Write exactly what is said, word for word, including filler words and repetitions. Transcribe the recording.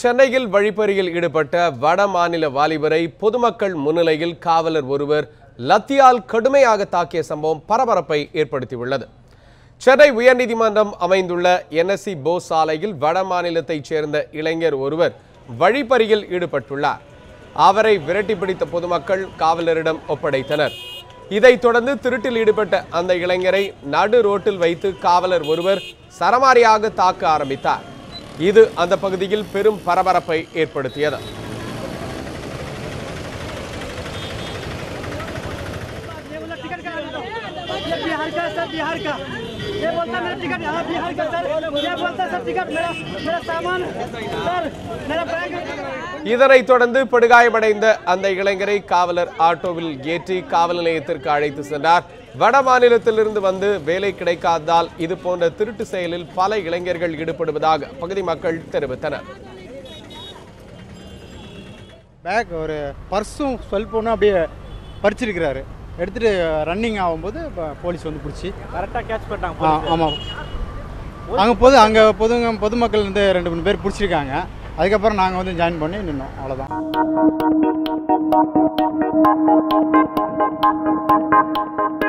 சென்னையில் வழிப்பறியில் ஈடுபட்ட வட மாநில வாலிபரை பொதுமக்கள் முன்னிலையில் காவலர் ஒருவர் லத்தியால் கடுமையாக தாக்கிய சம்பவம் பரபரப்பை ஏற்படுத்தியுள்ளது. சென்னை உயர்நீதிமன்றம் அமைந்துள்ள என்எஸ்சி போஸ் சாலையில் வட மாநிலத்தைச் சேர்ந்த இளைஞர் ஒருவர் வழிப்பறியில் ஈடுபட்டுள்ளார். அவரை விரட்டி பிடித்த பொதுமக்கள் காவலரிடம் ஒப்படைத்தனர். இதைத் தொடர்ந்து திருட்டில் ஈடுபட்ட அந்த இளைஞரை நடு ரோட்டில் வைத்து காவலர் ஒருவர் சரமாரியாக தாக்க ஆரம்பித்தார். இது அந்த பகுதியில் பெரும் பரபரப்பை ஏற்படுத்தியது. இதனைத் தொடர்ந்து படுகாயமடைந்த அந்த இளைஞரை காவலர் ஆட்டோவில் ஏற்றி காவல் நிலையத்திற்கு அழைத்து சென்றார். வட மாநிலத்திலிருந்து வந்து வேலை கிடைக்காததால் இது போன்ற திருட்டு செயலில் பல இளைஞர்கள் ஈடுபடுவதாக பகுதி மக்கள் தெரிவித்தனர். பேக் ஒரு பர்ஸும் செல்போனும் அப்படியே பறிச்சிருக்கிறாரு. எடுத்துட்டு ரன்னிங் ஆகும்போது போலீஸ் வந்து பிடிச்சி கரெக்டாக கேட்ச் பண்ணிட்டாங்க. ஆமாம், அங்கே போது அங்கே பொது பொதுமக்கள் வந்து ரெண்டு மூணு பேர் பிடிச்சிருக்காங்க. அதுக்கப்புறம் நாங்கள் வந்து ஜாயின் பண்ணி நின்னோம். அவ்வளோதான்.